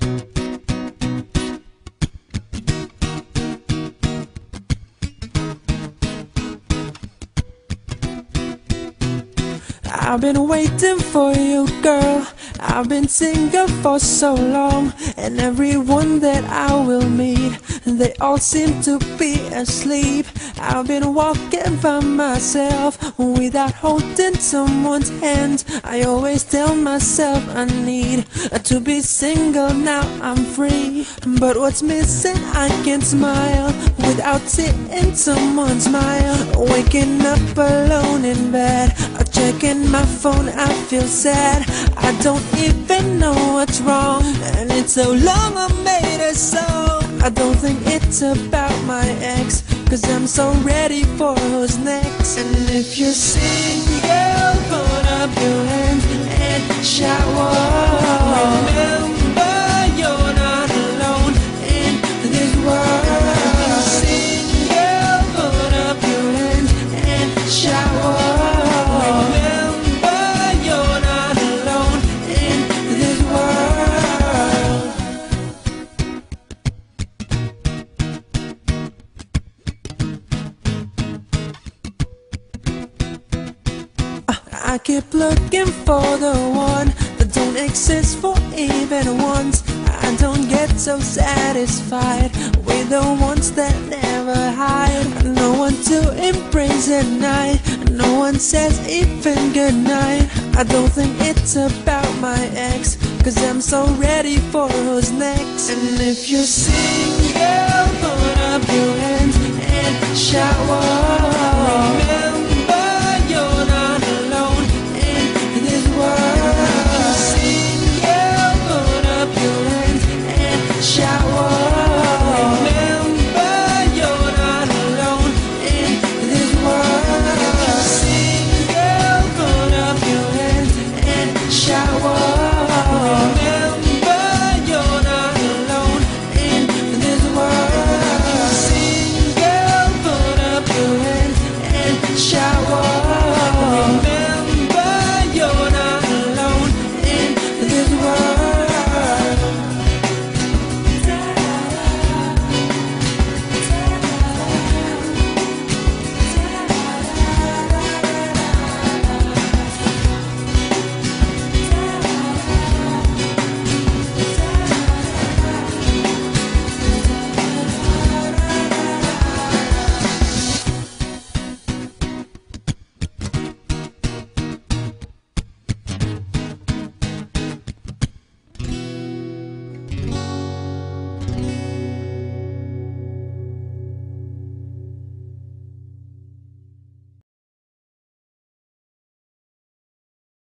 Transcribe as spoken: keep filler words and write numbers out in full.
I've been waiting for you, girl. I've been single for so long, and everyone that I will meet, they all seem to be asleep. I've been walking by myself without holding someone's hand. I always tell myself I need to be single, now I'm free. But what's missing? I can't smile without seeing someone smile. Waking up alone in bed, checking my phone, I feel sad. I don't even know what's wrong, and it's so long I made a song. I don't think it's about my ex, cause I'm so ready for who's next. And if you're single, put up your hands and shower. Remember, you're not alone in this world. If you're single, put up your hands and shower. I keep looking for the one that don't exist for even once. I don't get so satisfied with the ones that never hide. No one to embrace at night, no one says even goodnight. I don't think it's about my ex, cause I'm so ready for who's next. And if you're single, put up your hands and shower. Remember